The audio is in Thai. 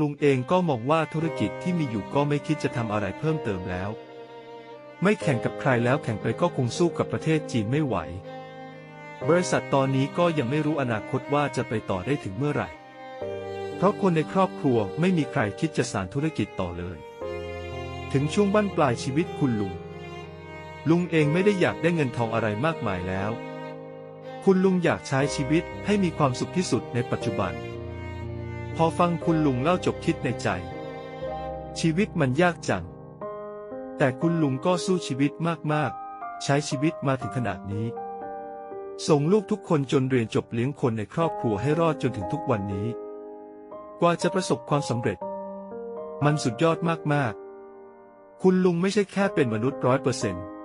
ลุงเองก็มองว่าธุรกิจที่มีอยู่ก็ไม่คิดจะทำอะไรเพิ่มเติมแล้วไม่แข่งกับใครแล้วแข่งไปก็คงสู้กับประเทศจีนไม่ไหวบริษัทตอนนี้ก็ยังไม่รู้อนาคตว่าจะไปต่อได้ถึงเมื่อไหร่เพราะคนในครอบครัวไม่มีใครคิดจะสานธุรกิจต่อเลยถึงช่วงบั้นปลายชีวิตคุณลุงเองไม่ได้อยากได้เงินทองอะไรมากมายแล้วคุณลุงอยากใช้ชีวิตให้มีความสุขที่สุดในปัจจุบันพอฟังคุณลุงเล่าจบคิดในใจชีวิตมันยากจังแต่คุณลุงก็สู้ชีวิตมากๆใช้ชีวิตมาถึงขนาดนี้ส่งลูกทุกคนจนเรียนจบเลี้ยงคนในครอบครัวให้รอดจนถึงทุกวันนี้กว่าจะประสบความสำเร็จมันสุดยอดมากๆคุณลุงไม่ใช่แค่เป็นมนุษย์100%